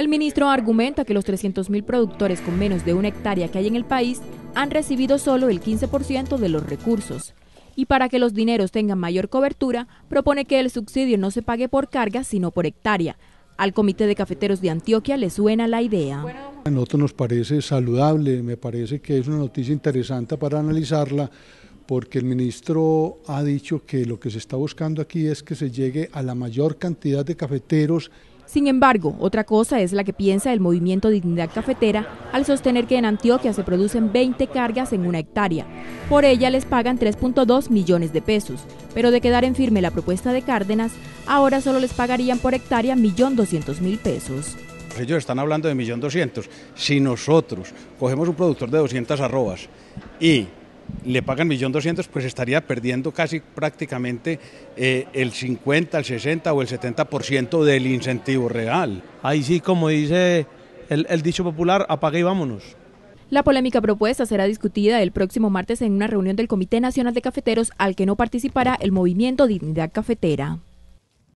ministro argumenta que los 300.000 productores con menos de 1 hectárea que hay en el país han recibido solo el 15% de los recursos. Y para que los dineros tengan mayor cobertura, propone que el subsidio no se pague por carga, sino por hectárea. Al Comité de Cafeteros de Antioquia le suena la idea. A nosotros nos parece saludable, me parece que es una noticia interesante para analizarla, porque el ministro ha dicho que lo que se está buscando aquí es que se llegue a la mayor cantidad de cafeteros. Sin embargo, otra cosa es la que piensa el movimiento Dignidad Cafetera al sostener que en Antioquia se producen 20 cargas en 1 hectárea. Por ella les pagan 3.2 millones de pesos, pero de quedar en firme la propuesta de Cárdenas, ahora solo les pagarían por hectárea 1.200.000 pesos. Ellos están hablando de 1.200.000. Si nosotros cogemos un productor de 200 arrobas y le pagan 1.200.000, pues estaría perdiendo casi prácticamente el 50, el 60 o el 70% del incentivo real. Ahí sí, como dice el dicho popular, apaga y vámonos. La polémica propuesta será discutida el próximo martes en una reunión del Comité Nacional de Cafeteros al que no participará el movimiento Dignidad Cafetera.